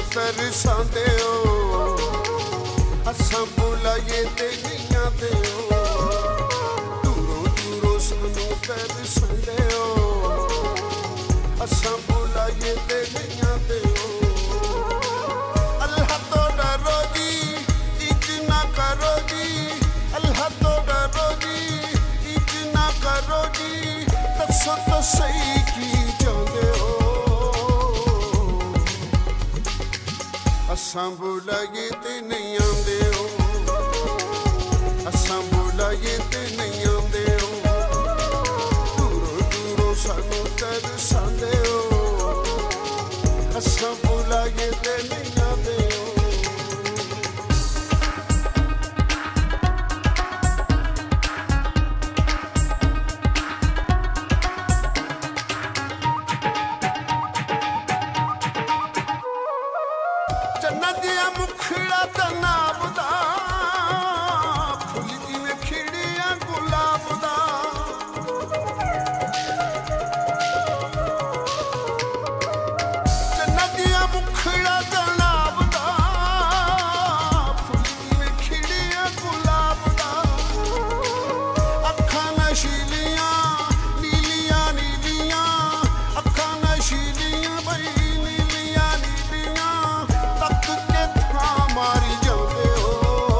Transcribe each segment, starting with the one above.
तरसांदे हो असां बुलाए ते नहीं आंदे हो दूरों दूरों सानू तरसांदे हो असां बुलाए ते नहीं आंदे हो अल्लाह तो डरो जी इतना करो जी अल्लाह तो डरो जी इतना करो जी दसो तो सही की चाहते हो असां बुलाए ते नहीं आंदे हो असां बुलाए ते नहीं आंदे हो दूरों दूरों सानू तरसांदे हो असां बुलाए ते नहीं आंदे हो नदिया मुखड़ा तनाब दा फुल जिवें खिड़िया गुलाब दा नदिया मुखड़ा तनाब दा फुल जिवें खिड़िया गुलाब दा अखां नशीलियां नीलियां नीलियां अखां नशीलियां बई नीलियां नीलियां तक के था मारी जाते हो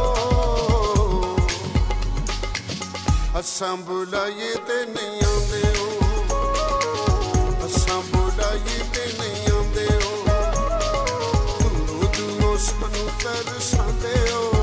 असां बुलाए ते नहीं आंदे हो असां बुलाए ते नहीं आंदे हो दूरों दूरों सानू तरसांदे हो